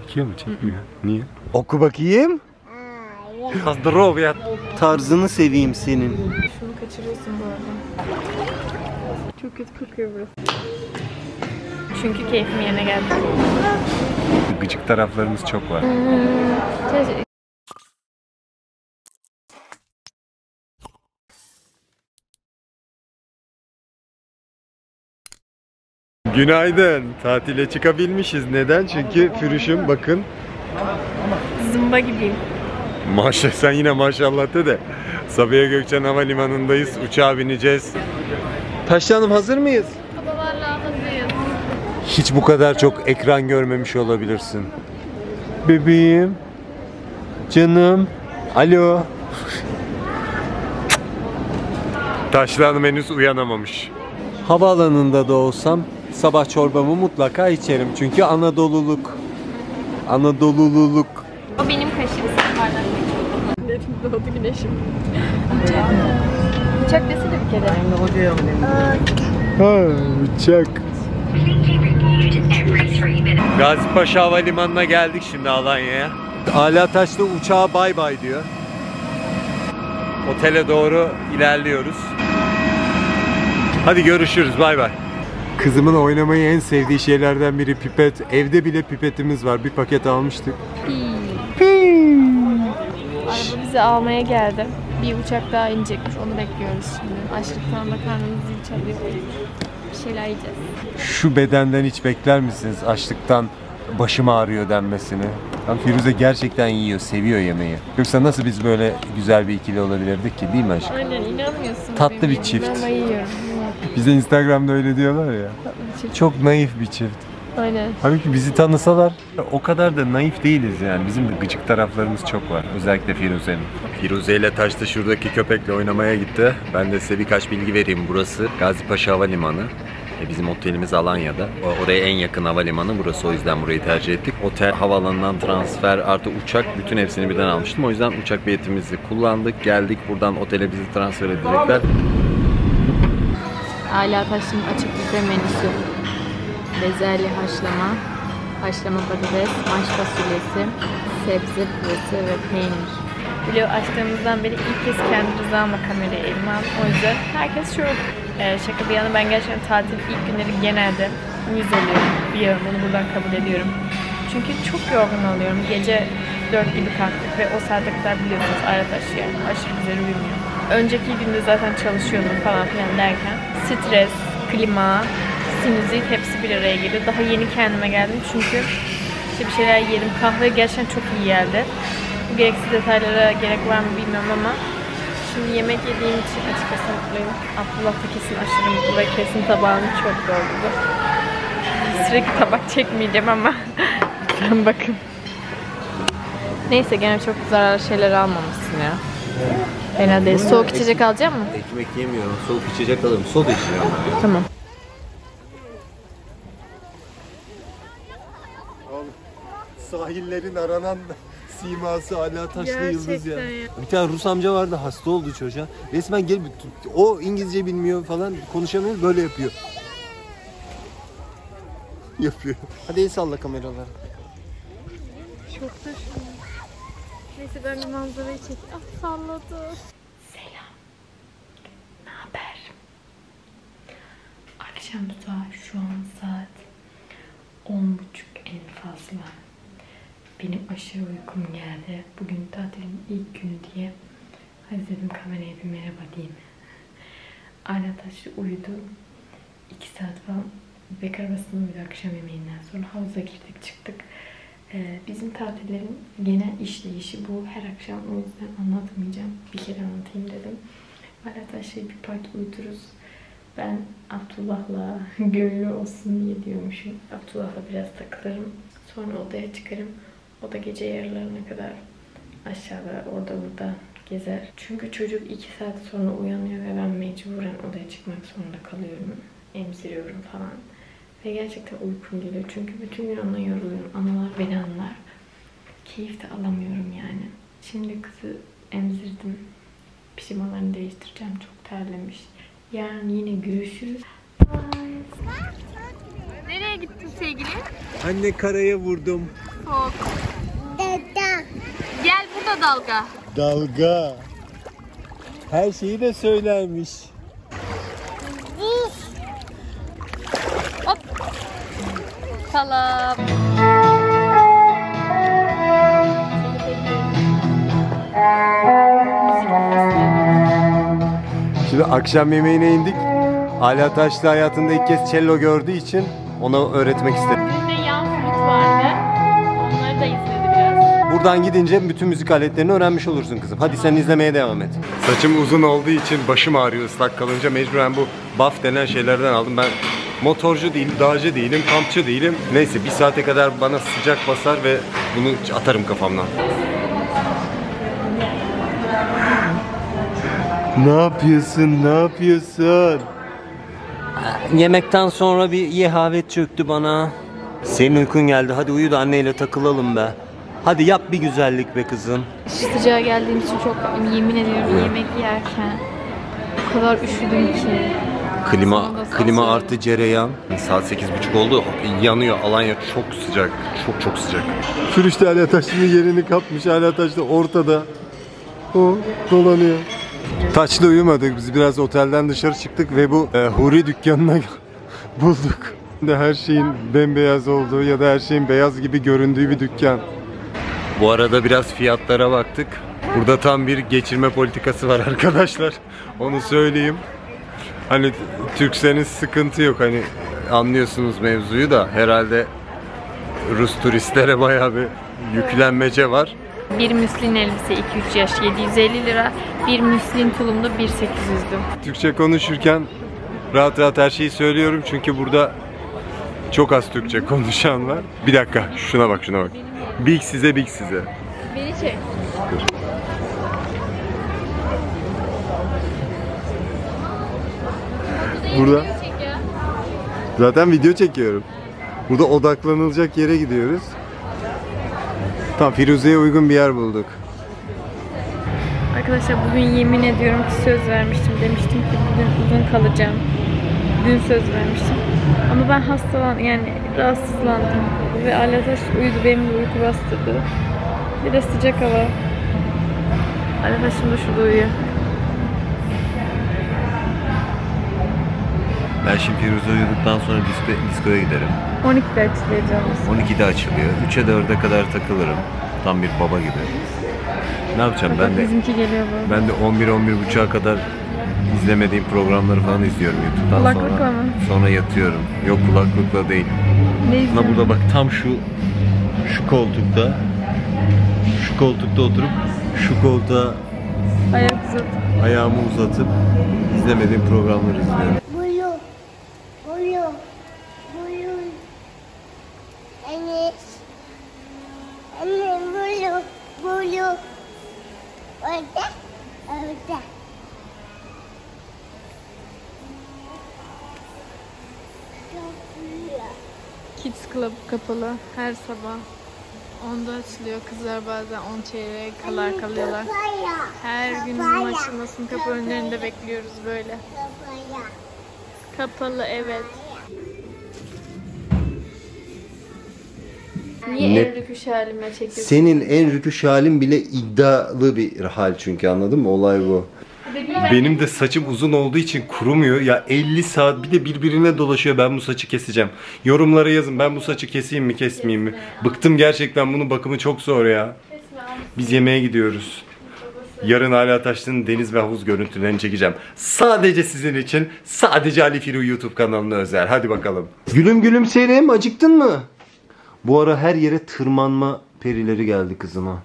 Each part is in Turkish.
Çekiyor mu? Çekmiyor. Niye? Oku bakayım. Здоровья. Tarzını seveyim senin. Şunu kaçırıyorsun bu arada. Çok kötü kokuyor burası. Çünkü keyfim yerine geldi. Gıcık taraflarımız çok var. Günaydın. Tatile çıkabilmişiz. Neden? Çünkü Firuş'um bakın. Zımba gibiyim. Maşallah, sen yine maşallah de. Sabiha Gökçen Havalimanı'ndayız. Uçağa bineceğiz. Taşlı Hanım hazır mıyız? Babalarla hazırız. Hiç bu kadar çok ekran görmemiş olabilirsin. Bebeğim. Canım. Alo. Taşlı Hanım henüz uyanamamış. Havaalanında da olsam sabah çorbamı mutlaka içerim. Çünkü Anadoluluk. Anadolululuk. O benim kaşığım. Pardon. Dedim doğdu güneşim. Uçak desene bir kere. Ha, uçak. Gazi Paşa Havalimanı'na geldik şimdi, Alanya'ya. Ala Taşlı uçağa bay bay diyor. Otele doğru ilerliyoruz. Hadi görüşürüz, bay bay. Kızımın oynamayı en sevdiği şeylerden biri pipet. Evde bile pipetimiz var. Bir paket almıştık. Araba bizi almaya geldi. Bir uçak daha inecekmiş. Onu bekliyoruz şimdi. Açlıktan da karnımız zil çalıyor. Bir şeyler yiyeceğiz. Şu bedenden hiç bekler misiniz açlıktan başım ağrıyor denmesini? Tam Firuze gerçekten yiyor, seviyor yemeği. Yoksa nasıl biz böyle güzel bir ikili olabilirdik ki, değil mi aşkım? Aynen, inanmıyorsun. Tatlı bebeğim. bir çift. Ben yiyorum. Bize Instagram'da öyle diyorlar ya. Tatlı bir çift. Çok naif bir çift. Aynen. Halbuki bizi tanısalar o kadar da naif değiliz yani. Bizim de gıcık taraflarımız çok var. Özellikle Firuze'nin. Firuze ile Taş'ta şuradaki köpekle oynamaya gitti. Ben de size birkaç bilgi vereyim. Burası Gazi Paşa Havalimanı. Bizim otelimiz Alanya'da. Oraya en yakın havalimanı burası. O yüzden burayı tercih ettik. Otel, havaalanından transfer artı uçak, bütün hepsini birden almıştım. O yüzden uçak biletimizi kullandık. Geldik, buradan otele bizi transfer edecekler. Ala Taşlı'nın açık büfe menüsü. Bezelye haşlama, haşlama patates, maş fasulyesi, sebze püresi ve peynir. Vlog açtığımızdan beri ilk kez kendi rızamla kamerayı elime aldım. O yüzden herkes çok şaka bir yana, ben gerçekten tatil ilk günleri genelde uyuz oluyorum. Biliyorum, bunu buradan kabul ediyorum. Çünkü çok yorgun oluyorum. Gece 4 gibi kalktık ve o saate kadar biliyorsunuz Arataş'ya aşırı güzel uyumuyor. Önceki günde zaten çalışıyordum falan filan derken stres, klima, sinüzit hepsi bir araya geliyor. Daha yeni kendime geldim çünkü işte bir şeyler yedim. Kahve gerçekten çok iyi geldi. Bu gereksiz detaylara gerek var mı bilmiyorum ama şimdi yemek yediğim için açıkçası mutluyum. Abdullah da kesin aşırı mutlu ve kesin tabağını çok doldurdu. Sürekli tabak çekmeyeceğim ama lütfen bakın. Neyse, gene çok zararlı şeyler almamışsın ya. Fena değil. Soğuk içecek alacak mısın? Ekmek yemiyorum. Soğuk içecek alırım. Soda içeceğim. Tamam. Sahillerin aranan siması Ala Taşlı Gerçekten yıldız ya. ya. Bir tane Rus amca vardı, hasta oldu çocuğa. Resmen gelip o İngilizce bilmiyor falan, konuşamıyor, böyle yapıyor. Yapıyor. Hadi el salla kameralara. Çok da şu. Neyse ben bir manzarayı çekeyim. Ah, salladı. Selam. Ne haber? Akşam saat, şu an saat 10.30 en fazla. Benim aşırı uykum geldi. Bugün tatilin ilk günü diye. Hadi dedim kameraya bir merhaba diyeyim. Ala Taşlı uyudu. 2 saat falan bebek arabasında uyudu akşam yemeğinden sonra. Havuza girdik çıktık. Bizim tatillerin genel işleyişi bu. Her akşam, o yüzden anlatmayacağım. Bir kere anlatayım dedim. Ala Taşlı'yı bir parti uyuturuz. Ben Abdullah'la gönlü olsun diye diyormuşum. Abdullah'la biraz takılırım. Sonra odaya çıkarım. O da gece yarılarına kadar aşağıda orada burada gezer. Çünkü çocuk 2 saat sonra uyanıyor ve ben mecburen odaya çıkmak zorunda kalıyorum. Emziriyorum falan. Ve gerçekten uykum geliyor. Çünkü bütün gün ona yoruluyorum. Analar beni anlar. Keyif de alamıyorum yani. Şimdi kızı emzirdim. Pijamalarını değiştireceğim. Çok terlemiş. Yarın yine görüşürüz. Bye. Nereye gittin sevgili? Anne, karaya vurdum. Çok. Gel burada dalga. Dalga. Her şeyi de söylermiş. Hop. Salam. Şimdi akşam yemeğine indik. Ala Taşlı hayatında ilk kez cello gördüğü için ona öğretmek istedim. Bir de yan flüt vardı. Onları da izledi biraz. Buradan gidince bütün müzik aletlerini öğrenmiş olursun kızım. Hadi sen izlemeye devam et. Saçım uzun olduğu için başım ağrıyor ıslak kalınca, mecburen bu buff denen şeylerden aldım. Ben motorcu değilim, dağcı değilim, kampçı değilim. Neyse bir saate kadar bana sıcak basar ve bunu atarım kafamdan. Ne yapıyorsun? Ne yapıyorsun? Yemekten sonra bir yehavet çöktü bana. Senin uykun geldi. Hadi uyu da anneyle takılalım be. Hadi yap bir güzellik be kızım. Sıcağa geldiğim için çok yemin ediyorum yemek yerken o kadar üşüdüm ki. Klima artı cereyan. Saat 8:30 oldu. Yanıyor Alanya, çok sıcak. Çok sıcak. Sürüşte Ala Taşlı'nın yerini kapmış. Ala Taşlı ortada. O dolanıyor. Taçlı uyumadık. Biz biraz otelden dışarı çıktık ve bu Huri dükkanına bulduk. Her şeyin bembeyaz olduğu ya da her şeyin beyaz gibi göründüğü bir dükkan. Bu arada biraz fiyatlara baktık. Burada tam bir geçirme politikası var arkadaşlar. Onu söyleyeyim. Hani Türkseniz sıkıntı yok. Hani anlıyorsunuz mevzuyu da herhalde Rus turistlere bayağı bir yüklenmece var. Bir müslin elbise 2-3 yaş 750 lira. Bir müslin tulumda 1.800'dü. Türkçe konuşurken rahat rahat her şeyi söylüyorum çünkü burada çok az Türkçe konuşan var. Bir dakika, şuna bak. Big size. Beni çek. Burada zaten video çekiyorum. Burada odaklanılacak yere gidiyoruz. Tam Firuze'ye uygun bir yer bulduk. Arkadaşlar bugün yemin ediyorum ki söz vermiştim. Demiştim ki bugün uzun kalacağım. Dün söz vermiştim. Ama ben hastalandım, yani rahatsızlandım. Ve Ala Taş uyudu, benim de uyku bastırdı. Bir de sıcak hava. Ala Taş'ım da şurada uyuyor. Ben şimdi Firuze uyuduktan sonra diskoya giderim. 12'de açıklayacağımız. 12'de açılıyor. 3'e 4'e kadar takılırım. Tam bir baba gibi. Ne yapacağım ben de? Bizimki geliyor bu. Ben de 11-11.30'a kadar izlemediğim programları falan izliyorum YouTube'dan Kulaklıkla sonra. mı? Sonra yatıyorum. Yok, kulaklıkla değil. Ne Ama izliyorsun? burada bak, tam şu koltukta oturup şu koltuğa Ayak uzat. ayağımı uzatıp izlemediğim programları izliyorum. Kids Club kapalı her sabah. 10'da açılıyor. Kızlar bazen 10 çeyreğe kadar kalıyorlar. Her gün açılmasını kapı önlerinde bekliyoruz böyle. Kapalı, evet. Niye Ne? en rüküş halime çekiyorsun? Senin en rüküş halin bile iddialı bir hal çünkü, anladın mı? Olay bu. Benim de saçım uzun olduğu için kurumuyor. Ya 50 saat bir de birbirine dolaşıyor. Ben bu saçı keseceğim. Yorumlara yazın, ben bu saçı keseyim mi kesmeyeyim mi? Bıktım gerçekten, bunun bakımı çok zor ya. Biz yemeğe gidiyoruz. Yarın Ala Taşlı'nın deniz ve havuz görüntülerini çekeceğim. Sadece sizin için, sadece Ali Firu YouTube kanalına özel. Hadi bakalım. Gülüm gülümserim, acıktın mı? Bu ara her yere tırmanma perileri geldi kızıma.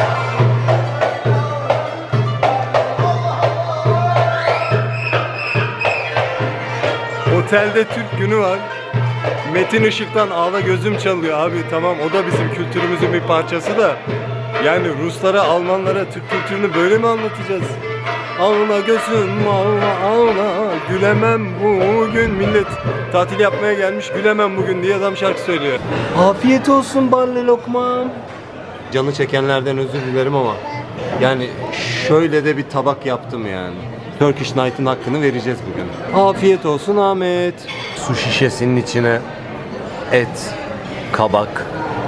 Otelde Türk günü var. Metin Işık'tan Ağla Gözüm çalıyor abi. Tamam, o da bizim kültürümüzün bir parçası da. Yani Ruslara, Almanlara Türk kültürünü böyle mi anlatacağız? Ağla gözüm ağla ağla, gülemem bugün. Millet tatil yapmaya gelmiş, gülemem bugün diye adam şarkı söylüyor. Afiyet olsun ballı lokmam. Canı çekenlerden özür dilerim ama yani şöyle de bir tabak yaptım yani. Turkish Night'ın hakkını vereceğiz bugün. Afiyet olsun Ahmet. Su şişesinin içine et, kabak,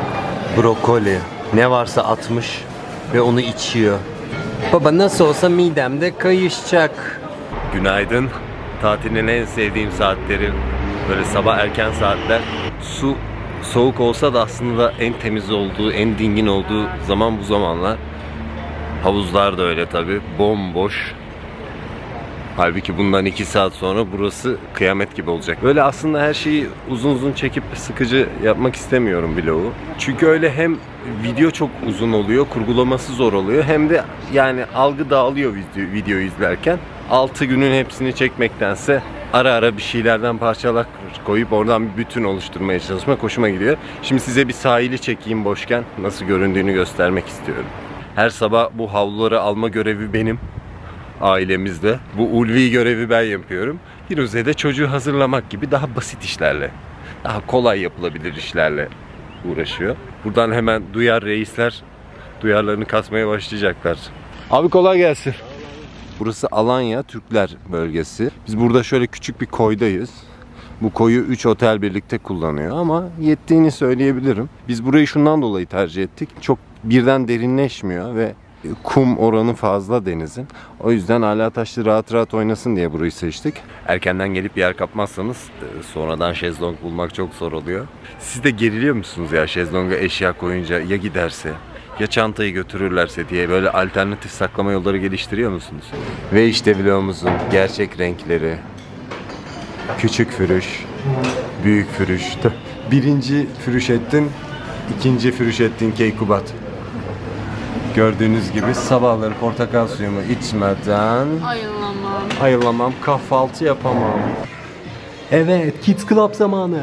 brokoli, ne varsa atmış ve onu içiyor. Baba nasıl olsa midemde kayışacak. Günaydın. Tatilin en sevdiğim saatleri böyle sabah erken saatler. Su soğuk olsa da aslında en temiz olduğu, en dingin olduğu zaman bu zamanlar. Havuzlar da öyle tabi, bomboş. Halbuki bundan 2 saat sonra burası kıyamet gibi olacak. Böyle aslında her şeyi uzun uzun çekip sıkıcı yapmak istemiyorum vlogu. Çünkü öyle hem video çok uzun oluyor, kurgulaması zor oluyor, hem de yani algı dağılıyor videoyu izlerken. 6 günün hepsini çekmektense ara ara bir şeylerden parçalar koyup oradan bir bütün oluşturmaya çalışmak hoşuma gidiyor. Şimdi size bir sahili çekeyim boşken, nasıl göründüğünü göstermek istiyorum. Her sabah bu havluları alma görevi benim. Ailemizde. Bu ulvi görevi ben yapıyorum. Firuze de çocuğu hazırlamak gibi daha basit işlerle, daha kolay yapılabilir işlerle uğraşıyor. Buradan hemen duyar reisler duyarlarını kasmaya başlayacaklar. Abi kolay gelsin. Burası Alanya Türkler bölgesi. Biz burada şöyle küçük bir koydayız. Bu koyu 3 otel birlikte kullanıyor ama yettiğini söyleyebilirim. Biz burayı şundan dolayı tercih ettik. Çok birden derinleşmiyor ve kum oranı fazla denizin. O yüzden hala taşlı rahat rahat oynasın diye burayı seçtik. Erkenden gelip yer kapmazsanız sonradan şezlong bulmak çok zor oluyor. Siz de geriliyor musunuz ya şezlonga eşya koyunca ya giderse ya çantayı götürürlerse diye, böyle alternatif saklama yolları geliştiriyor musunuz? Ve işte vlogumuzun gerçek renkleri. Küçük Fürüş, büyük Fürüş. Birinci Fürüşettin, ikinci Fürüşettin Keykubat. Gördüğünüz gibi sabahları portakal suyumu içmeden ayılamam, kahvaltı yapamam. Evet, Kids Club zamanı.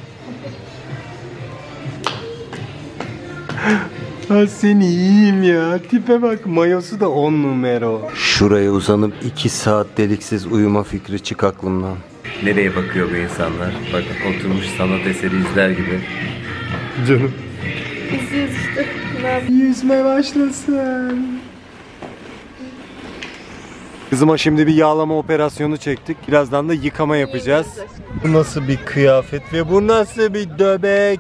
Ha seni iyiyim ya. Tipe bak, mayosu da 10 numara. Şuraya uzanıp 2 saat deliksiz uyuma fikri çık aklımdan. Nereye bakıyor bu insanlar? Bak oturmuş sanat eseri izler gibi. Canım. İzliyoruz işte. Yüzme başlasın. Kızıma şimdi bir yağlama operasyonu çektik. Birazdan da yıkama yapacağız. Bu nasıl bir kıyafet ve bu nasıl bir döbek?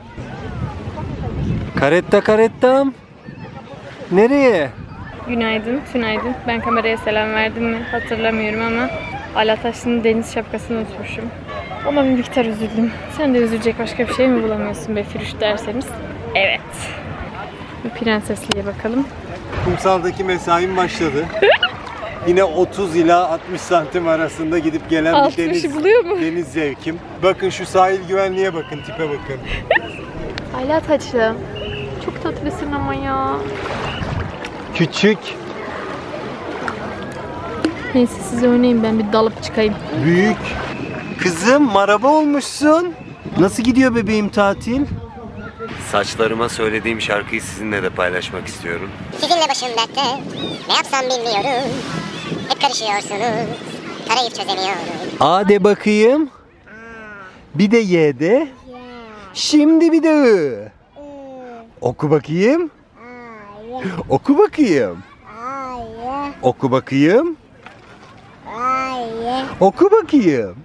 Karettam. Nereye? Günaydın, tünaydın. Ben kameraya selam verdim mi hatırlamıyorum ama Alataşlı'nın deniz şapkasını unutmuşum. Ama bir miktar üzüldüm. Sen de üzülecek başka bir şey mi bulamıyorsun be Firuş derseniz? Evet. Bir prensesliğe bakalım. Kumsaldaki mesaim başladı. Yine 30 ila 60 santim arasında gidip gelen bir deniz zevkim. Bakın şu sahil güvenliğe bakın, tipe bakın. Alataşlı. Çok tatlısın ama ya. Küçük, Neyse siz oynayın, ben bir dalıp çıkayım. büyük. Kızım merhaba olmuşsun. Nasıl gidiyor bebeğim tatil? Saçlarıma söylediğim şarkıyı sizinle de paylaşmak istiyorum. Sizinle başım dertte, ne yapsam bilmiyorum. Hep karışıyorsunuz, tarayıp çözemiyorum. A de bakayım. Bir de Y de. Şimdi bir de I. Oku bakayım. Oku bakayım. Oku bakayım. Oku bakayım.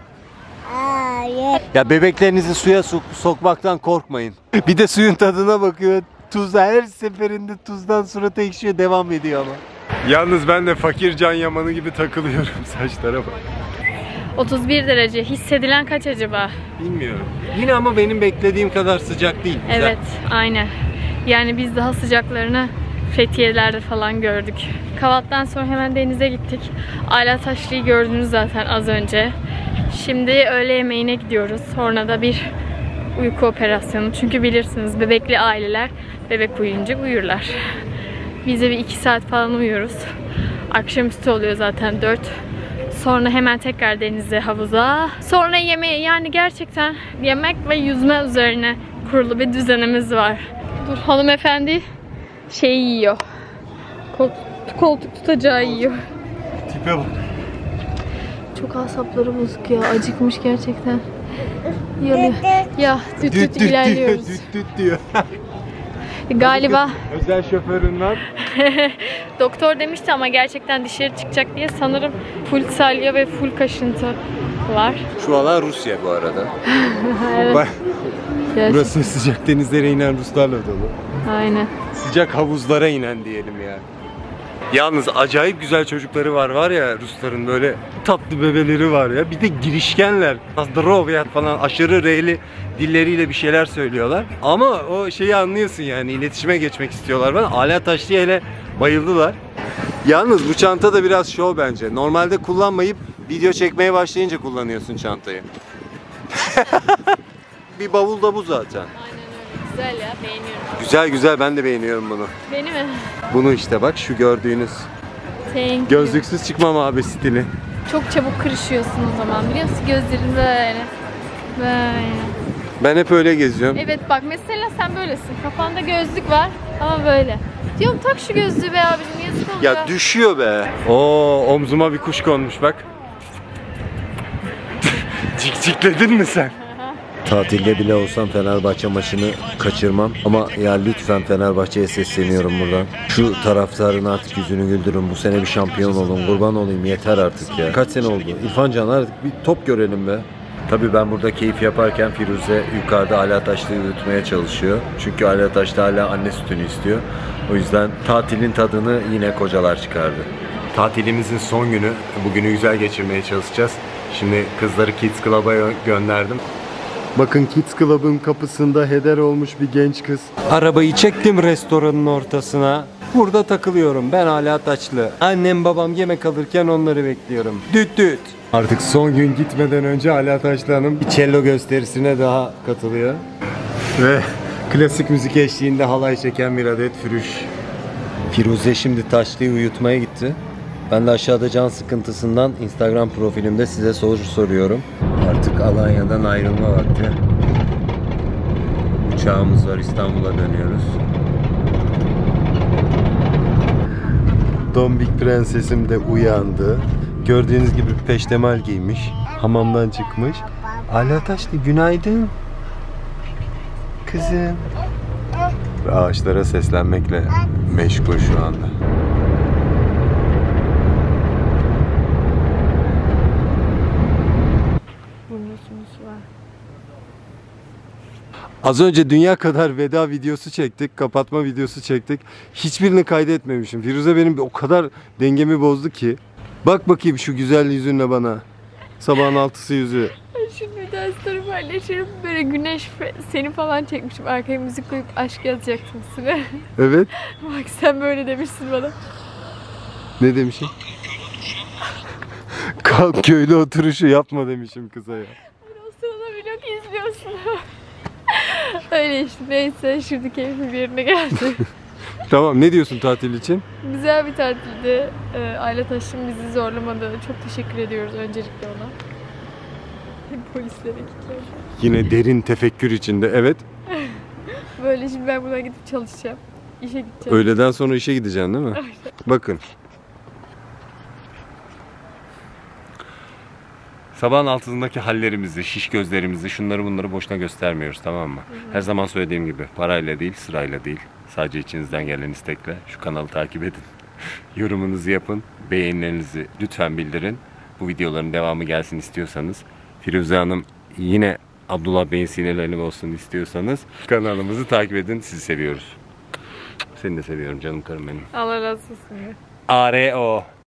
Ya bebeklerinizi suya sokmaktan korkmayın. Bir de suyun tadına bakıyor. Tuz, her seferinde tuzdan suratı ekşiyor, devam ediyor ama. Yalnız ben de fakir Can Yaman'ı gibi takılıyorum, saçlara bak. 31 derece. Hissedilen kaç acaba? Bilmiyorum. Yine ama benim beklediğim kadar sıcak değil. Güzel. Evet, aynen. Yani biz daha sıcaklarını Fethiye'lerde falan gördük. Kahvaltıdan sonra hemen denize gittik. Alataşlı'yı gördünüz zaten az önce. Şimdi öğle yemeğine gidiyoruz. Sonra da bir uyku operasyonu. Çünkü bilirsiniz bebekli aileler bebek uyuyunca uyurlar. Biz de bir 2 saat falan uyuyoruz. Akşamüstü oluyor zaten 4. Sonra hemen tekrar denize, havuza. Sonra yemeğe, yani gerçekten yemek ve yüzme üzerine kurulu bir düzenimiz var. Dur, hanımefendi şey yiyor. Koltuk tutacağı yiyor. Tipe bak. Çok asapları bozuk ya. Acıkmış gerçekten. Yalıyor. Ya düt düt ilerliyoruz. Düt diyor. Galiba özel şoföründen. doktor demişti ama gerçekten dışarı çıkacak diye, sanırım full salya ve full kaşıntı var. Şu alan Rusya bu arada. Evet. Gerçekten. Burası sıcak denizlere inen Ruslarla dolu. Aynen. Sıcak havuzlara inen diyelim yani. Yalnız acayip güzel çocukları var ya Rusların, böyle tatlı bebeleri var ya. Bir de girişkenler. Zdrovya falan aşırı R'li dilleriyle bir şeyler söylüyorlar. Ama o şeyi anlıyorsun yani, iletişime geçmek istiyorlar falan. Ala Taşlı'ya hele bayıldılar. Yalnız bu çanta da biraz şov bence. Normalde kullanmayıp video çekmeye başlayınca kullanıyorsun çantayı. Bir bavul da bu zaten. Aynen öyle. Güzel ya. Beğeniyorum. Güzel güzel, ben de beğeniyorum bunu. Beni mi? Bunu işte bak, şu gördüğünüz Thank you. gözlüksüz çıkmam abi stili. Çok çabuk kırışıyorsun o zaman, biliyor musun? Gözlerin böyle. Böyle. Ben hep öyle geziyorum. Evet bak mesela sen böylesin. Kafanda gözlük var ama böyle. Diyorum tak şu gözlüğü be abicim, yazık oluyor. Ya düşüyor be. Oo, omzuma bir kuş konmuş bak. Cikcikledin mi sen? Tatilde bile olsam Fenerbahçe maçını kaçırmam. Ama ya lütfen Fenerbahçe'ye sesleniyorum buradan. Şu taraftarın artık yüzünü güldürün. Bu sene bir şampiyon olun. Kurban olayım, yeter artık ya. Kaç sene oldu? İrfan Can, artık bir top görelim be. Tabii ben burada keyif yaparken Firuze yukarıda Ala Taşlı'yı uyutmaya çalışıyor. Çünkü Ala Taşlı hala anne sütünü istiyor. O yüzden tatilin tadını yine kocalar çıkardı. Tatilimizin son günü. Bugünü güzel geçirmeye çalışacağız. Şimdi kızları Kids Club'a gönderdim. Bakın Kids Club'ın kapısında heder olmuş bir genç kız. Arabayı çektim restoranın ortasına. Burada takılıyorum. Ben Ala Taşlı. Annem babam yemek alırken onları bekliyorum. Düt düt. Artık son gün gitmeden önce Ala Taşlı Hanım bir cello gösterisine daha katılıyor. Ve klasik müzik eşliğinde halay çeken bir adet Firuş. Firuze şimdi Taşlı'yı uyutmaya gitti. Ben de aşağıda can sıkıntısından Instagram profilimde size soru soruyorum. Artık Alanya'dan ayrılma vakti. Uçağımız var, İstanbul'a dönüyoruz. Dombik prensesim de uyandı. Gördüğünüz gibi peştemal giymiş. Hamamdan çıkmış. Ala Taşlı günaydın. Kızım. Ve ağaçlara seslenmekle meşgul şu anda. Az önce dünya kadar veda videosu çektik, kapatma videosu çektik. Hiçbirini kaydetmemişim. Firuze benim o kadar dengemi bozdu ki. Bak bakayım şu güzel yüzünle bana. Sabahın 6'sı yüzü. Şimdi bir daha story paylaşırım. Böyle güneş seni falan çekmişim. Arkaya müzik koyup aşk yazacaktım üstüne. Evet. Bak sen böyle demişsin bana. Ne demişim? Kalk köylü oturuşu yapma demişim kıza ya. O sırada vlog izliyorsun. Öyle işte, neyse şimdi keyfim bir yerine geldi. Tamam, ne diyorsun tatil için? Güzel bir tatildi. Aile Taş'ın bizi zorlamadı. Çok teşekkür ediyoruz öncelikle ona. Polislere kilitledim. Yine derin tefekkür içinde, evet. Böyle şimdi ben buradan gidip çalışacağım. İşe gideceğim. Öğleden sonra işe gideceksin değil mi? Bakın. Sabahın altındaki hallerimizi, şiş gözlerimizi, şunları bunları boşuna göstermiyoruz, tamam mı? Her zaman söylediğim gibi parayla değil, sırayla değil. Sadece içinizden gelen istekle şu kanalı takip edin. Yorumunuzu yapın, beğenilerinizi lütfen bildirin. Bu videoların devamı gelsin istiyorsanız, Firuze Hanım yine Abdullah Bey'in sinirlerini olsun istiyorsanız kanalımızı takip edin. Sizi seviyoruz. Seni de seviyorum canım karım benim. Allah razı olsun. ARO.